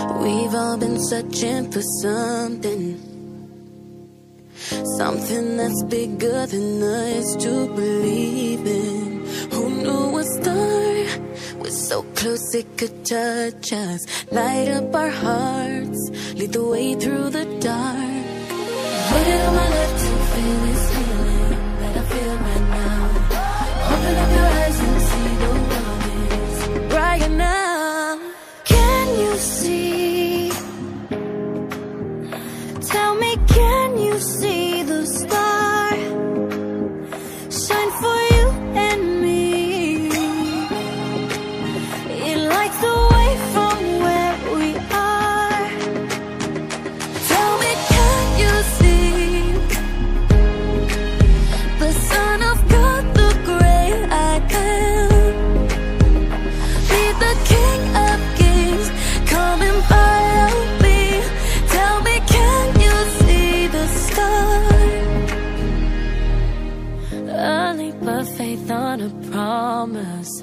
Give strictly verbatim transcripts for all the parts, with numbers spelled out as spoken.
We've all been searching for something, something that's bigger than us to believe in. Who knew a star was so close it could touch us, light up our hearts, lead the way through the dark. Waited on my life to feel this feeling that I feel right now. Open up your eyes and see the world is brighter now. Can you see? Tell me, can you see the star shine for you and me? It lights the way from where we are. Tell me, can you see the Son of God, the great I am? Be the King of Kings, come and follow me. Tell me, can you see the star? A leap of faith on a promise.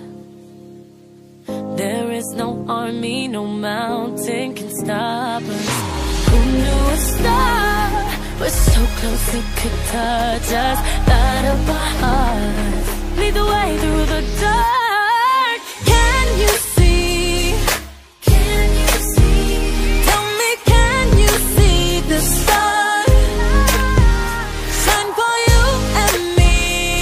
There is no army, no mountain can stop us. Who knew a star was so close it could touch us, light up our hearts, lead the way through the dark. Can you see? Can you see? Tell me, can you see the star shine for you and me?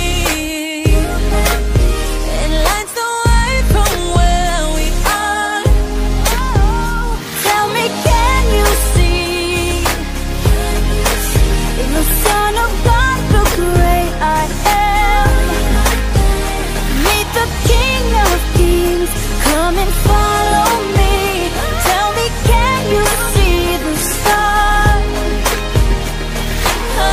It lights the way from where we are. Tell me, can you see the Son of God, the great I am? Meet the King of Kings, come and follow me. Tell me, can you see the star? Ah,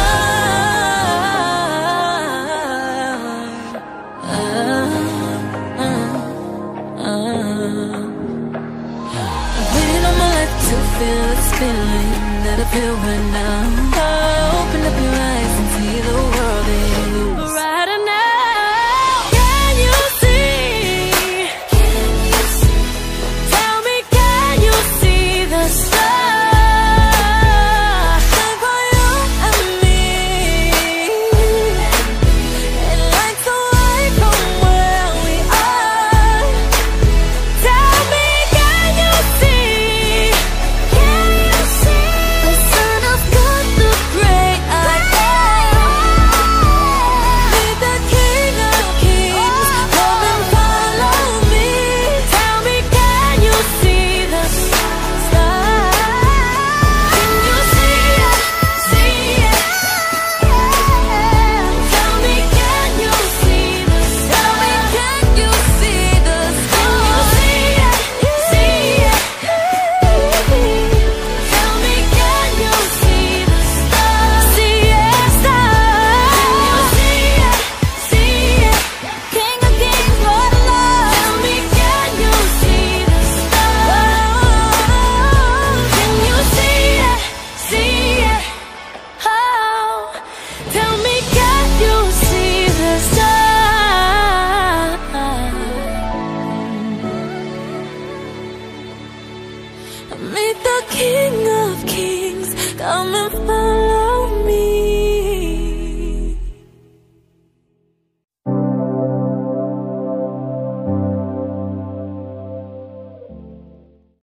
ah, ah, ah. Waiting on my life to feel this feeling that I feel right now. Oh, open up your eyes and see the world is brighter now. Can you see? Can you see? Tell me, can you see the star shine for you and me? It lights the way from where we are. Tell me, can you see? Can you see the Son of God, the great I am? Meet the King of Kings, come and follow me. Tell me, can you see the star? Can you see it? See it? Tell me, can you see the star? Can you see the star? See it? See it? Tell me, can you see the star? See it, star? Can you see it? See it? King of Kings, Lord of Lords. Tell me, can you see the star? Can you see it? See it? Oh, tell me, can you see the star? Meet the King of Kings, come and follow